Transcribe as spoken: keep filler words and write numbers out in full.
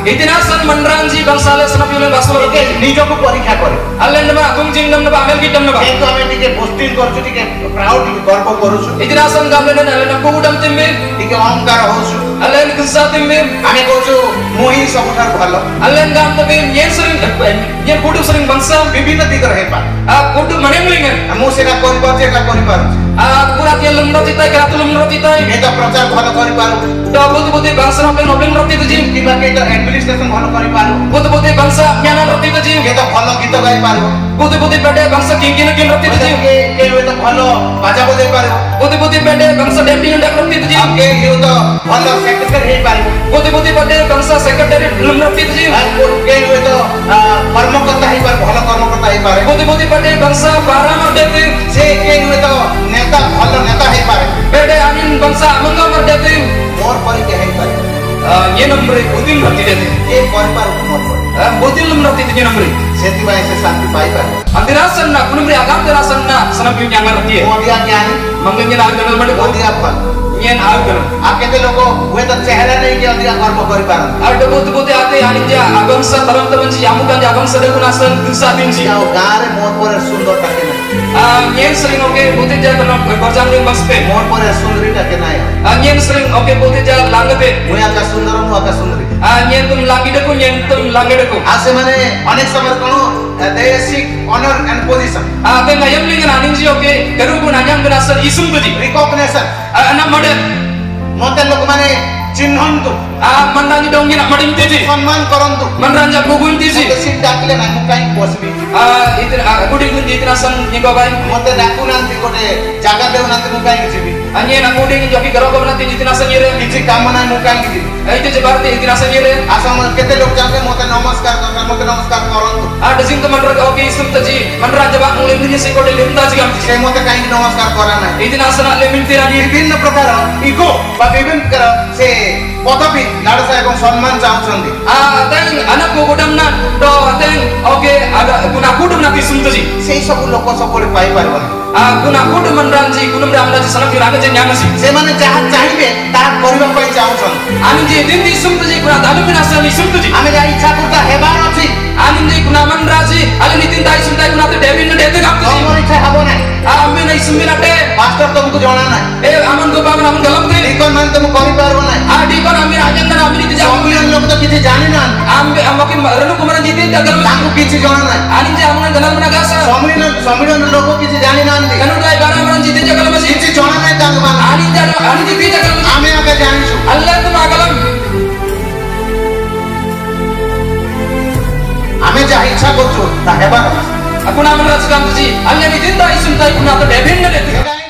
Itinasan manranji bangsale sanapiule basolo ଟିକେ ନିଜକୁ ପରୀକ୍ଷା କରେ allen nama tungjing nam nama amel kitam nama ଯେହେତୁ ଆମେ ଟିକେ ବୋଷ୍ଟିଂ କରୁଛୁ ଟିକେ ପ୍ରାଉଡ ଗର୍ବ କରୁଛୁ itinasan gamle na allen pugudam timbe ଟିକେ ଅହଙ୍କାର ହଉଛୁ allen kinsa timbe ଆମେ କହୁଛୁ ମୁଁ ହିଁ ସବୁଠାରୁ ଭଲ allen gam tabe yen sering yen kudu sering bangsa ବିଭିନ୍ନ ଦିଗରେ ହେଇପାରେ a kudu manemlingan ମୁଁ ସେଟା କରିପାରୁଛି ଏଟା କରିପାରୁଛି a kurat yel lumroti tai kratul lumroti tai ଏ ତ ପ୍ରଚାର ଭଲ କରିପାରୁ do buti buti bangsa noble noble roti tu jim କିମ୍ବା କେହି ତ ଆଡମିନିଷ୍ଟ୍ରେସନ ଭଲ କରିପାରୁ buti buti bangsa nyana roti tu jim କିଏ ତ ଭଲ ଗୀତ ଗାଇପାରିବ buti buti pede bangsa king king roti tu jim କିଏ କିଏ ତ ଭଲ ବାଜା ବଜେଇ ପାରିବ buti buti pede bangsa damping ndak roti tu jim କିଏ କିଏ ତ ଭଲ ସେକ୍ରେଟାରୀ ହେଇପାରିବ buti buti pede bangsa secretary lum roti tu jim କିଏ କିଏ ତ କର୍ମକର୍ତ୍ତା ହେଇପାରେ ଭଲ କର୍ମକର୍ତ୍ତା ହେଇପାରେ buti buti pede bangsa parama devi ସେ କିଏ କିଏ ତ ନେତା ଭଲ ନେତା ହେଇପାରେ pede anin bangsa amanga mar devi ମୋର ପରି କିଏ ହେଇପାରିବ ye number buti roti devi କିଏ କରିପାରିବ ମୋର ପରି buti lum roti tu number ସେଥିପାଇଁ ସେ ଶାନ୍ତି ପାଇପାରିବ andirasan na kunumri agam dirasan na sanapi nyanga roti ମୁଁ ଅଧିକା ଜ୍ଞାନୀ mangenya na ganal made ଅଧିକା ଭଲ yen algan ଆଉ କେତେ ଲୋକ ହୁଏତ ଚେହେରା ନେଇକି ଅଧିକା ଗର୍ବ କରିପାରନ୍ତି ada buti buti ate aninja abangsa taram tamanji amukan abangsa de kunasan kinsa tinji ଆଉ ଗାଁରେ ମୋର ପରେ ସୁନ୍ଦର ଟାକେ ନାହିଁ yen sering oke buti ja kono berjam ning baspe ମୋର ପରେ ସୁନ୍ଦରୀ ଟାକେ ନାହିଁ yen sering oke buti ja langate ମୁଁ ଆକା ସୁନ୍ଦର ମୁଁ ଆକା ସୁନ୍ଦରୀ yen tum langi deku yen tum langi deku ଆଉ ସେମାନେ ଅନେକ ସମୟରେ କଣ they seek honor and position ate ngayam lingan aninji oke garu gun anyam kunasan isum tuji recognition ana made ମତେ ଲୋକମାନେ ଚିହ୍ନନ୍ତୁ mandangi dong ina mading tiji ସମ୍ମାନ କରନ୍ତୁ manranja bugun tiji ମତେ ସିଟ୍ ଡାକିଲେ ନାହିଁ ମୁଁ କାହିଁକି ବସିବି itu kudi kun itinasan nyigo bai ମତେ ଡାକୁନାହାନ୍ତି ଗୋଟେ ଜାଗା ଦେଉନାହାନ୍ତି ମୁଁ କାହିଁକି ଯିବି anye na kudi ngi joki garo gobna tiji itinasan yere କିଛି କାମ ନାହିଁ ମୁଁ କାହିଁକି ଯିବି itu jebarti itinasan yere ଆସ କେତେ ଲୋକ ଯାଆନ୍ତି ମତେ ନମସ୍କାର ଦରକାର ମତେ ନମସ୍କାର କରନ୍ତୁ ada sing teman raga oke isum taji manranja bak ngulin si kode limta jigam ସେ ମତେ କାହିଁକି ନମସ୍କାର କରା ନାହିଁ itinasan lemin tirani ବିଭିନ୍ନ ପ୍ରକାର ଇଗୋ ବା ବିଭିନ୍ନ ପ୍ରକାର ସେ ପଦବୀ ଲାଳସା ଏବଂ ସମ୍ମାନ ଚାହୁଁଛନ୍ତି teng anak gudam na do teng oke ada guna kudum na isum taji ସେଇ ସବୁ ଲୋକ ସବୁବେଳେ ପାଇପାରିବନି guna kudum manranji gunum ramraji sanam kiranga je nyangasi ସେମାନେ ଯାହା ଚାହିଁବେ ତାହା କରିବା ପାଇଁ ଚାହୁଁଛନ୍ତି aninji din isum taji guna dalum minasan isum taji ଆମେ ଯାହା ଇଚ୍ଛା କରୁଥିବା ହେବାର ଅଛି aninji guna manraji ali nitin dai sum dai guna te devin ne dete gam taji ତମର ଇଚ୍ଛା ହବ ନାହିଁ ame na isum minate master ତମକୁ ଜଣା ନାହିଁ e aman go bagan aman galam te ଠିକ ମାନେ ତମକୁ କରିପାରିବ ନାହିଁ adi kon ami ajanga na ami niti ସମ୍ମିଳନୀ ଲୋକ ତ କିଛି ଜାଣିନାହାନ୍ତି ambe amaki renu kumara jitin dagal ତାଙ୍କୁ କିଛି ଜଣା ନାହିଁ aninji aman ganal mana gasa ସମ୍ମିଳନୀ ସମ୍ମିଳନୀ ଲୋକ କିଛି ଜାଣିନାହାନ୍ତି kanu dai bara aman jitin jagal masi କିଛି ଜଣା ନାହିଁ ତାଙ୍କୁ ମାନେ aninji aninji ti jagal masi ଆମେ ଆଗେ ଜାଣିଛୁ allah tu magalam ଆମେ ଯାହା ଇଚ୍ଛା କରୁଛୁ ତାହା ହେବାର ଅଛି aku na manraj gam taji ali nitin dai sum dai guna te devin ne dete